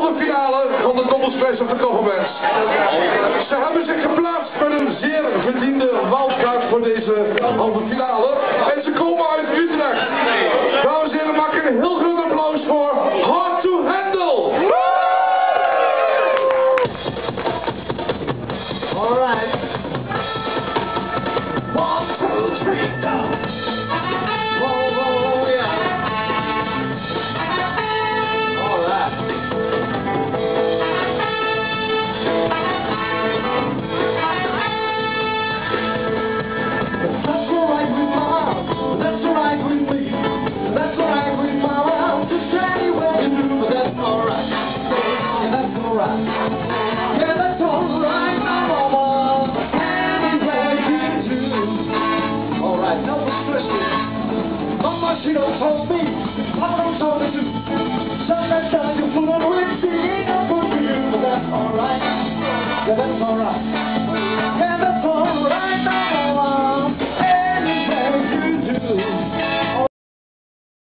halve finale van de Dobbelsprijs of de Kofferbands. Ze hebben zich geplaatst met een zeer verdiende wildcard voor deze halve finale. En ze komen uit Utrecht. Dames en heren, maak een heel groot applaus voor Hard to Handle. Alright. 1, 2, 3, down. Whoa, whoa, whoa, yeah. Alright. That's alright with Mom. That's alright with me. That's alright with Mom. Just anywhere you do, but that's alright. Yeah, that's alright. Yeah, that's alright, Mama. Anywhere you do. Alright, no restrictions. Mama, she don't told me. Mama don't told me to. Sometimes you put on with me. Ain't no good for you, but that's alright. Yeah, that's alright.